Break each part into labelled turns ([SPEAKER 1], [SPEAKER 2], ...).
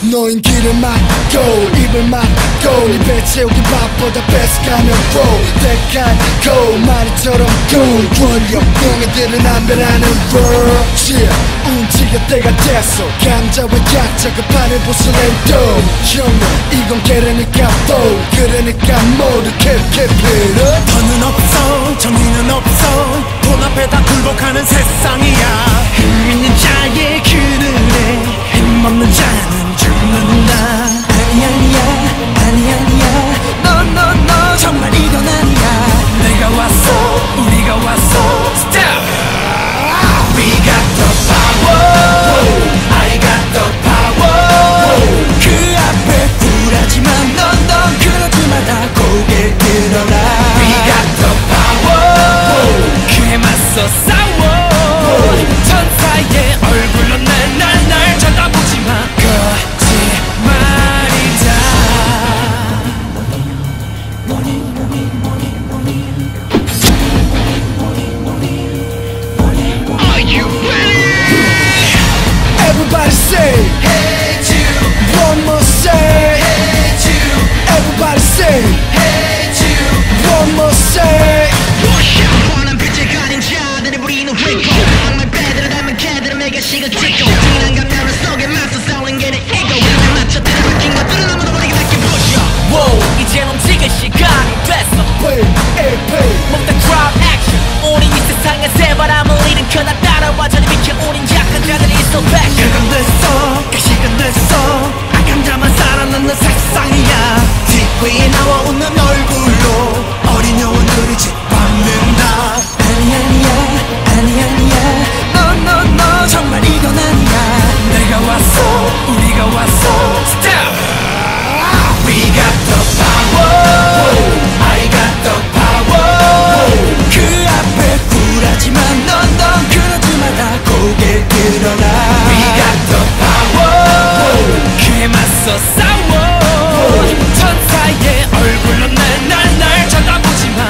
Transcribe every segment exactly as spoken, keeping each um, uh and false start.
[SPEAKER 1] 너인 길을 막고 입을 막고 네 배 채우기 밥보다 뺏어가면 roll 대가고 말이처럼 군 권력 명예들은 안 변하는 world yeah. 움직여 때가 됐어 강자와 약자 그 판을 부수는 또 형님 이건 개라니까 또 그러니까 모두 keep keep it up
[SPEAKER 2] 더는 없어 정의는 없어 돈 앞에다 굴복하는 세상이야. 힘 있는 자의 그늘에 힘없는 자는 죽는다. 아니 아니야 아니 아니야 no no no 정말 이건 아니야. 내가 왔어 우리가 왔어 step we got the power I got the power 그 앞에 굴하지만 넌 넌 그러지 마라 고개 들어라. We got the power 그에 맞서 싸워 천사의 얼굴로 날 날 날 쳐다보지마 거짓말이다. Are you ready?
[SPEAKER 1] Everybody say
[SPEAKER 2] Hey Jude
[SPEAKER 1] one more say
[SPEAKER 2] Hey Jude
[SPEAKER 1] Everybody say
[SPEAKER 2] Hey Jude
[SPEAKER 1] one more say
[SPEAKER 3] 뻔한 빛을 가린 자들이 부리는 휘고 정말 배들을 닮은 개들은 매겨 시간 찍고 진한 감명을 속에 맞서 싸우는 게 내 ego 날 맞춰 때려박힌 것들은 아무도 모르게 닿게 부셔.
[SPEAKER 4] Wow, 이젠 움직일 시간이 됐어.
[SPEAKER 1] Play, A P
[SPEAKER 4] 모든 crowd action. 우리 이 세상의 새바람을 잃은 그날 따라와 저리 비켜 우린 약한 자들이 있어 passion.
[SPEAKER 2] 시간 됐어 그 시간 됐어 악한 자만 살아남는 세상이야. 티비에 나와 웃는 얼굴로 어린 영혼들이 짓밟는다. 아니 아니야 아니 아니야 no no no 정말 이건 아니야. 내가 왔어 우리가 왔어 step we got the power I got the power 그 앞에 굴하지만 넌 넌 그러지 마라 고개 들어라. We got the power 그에 맞서 싸워 천사의 얼굴로 날 날 날 쳐다보지마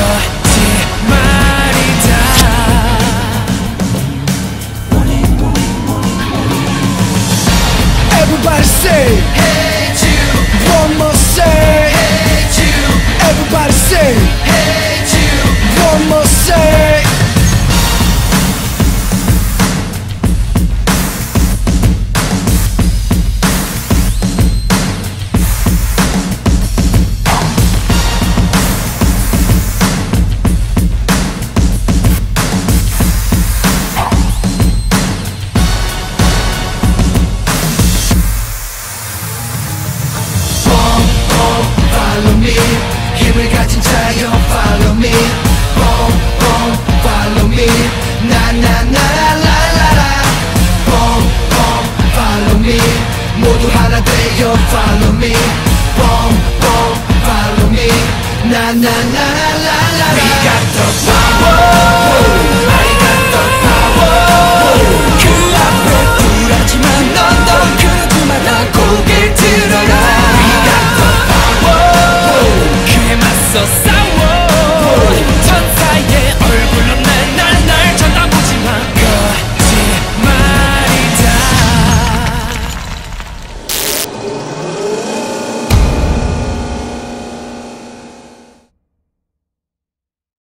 [SPEAKER 2] 거짓말이다.
[SPEAKER 1] Everybody say
[SPEAKER 2] Hey Jude
[SPEAKER 1] one more say
[SPEAKER 2] Hey Jude
[SPEAKER 1] Everybody say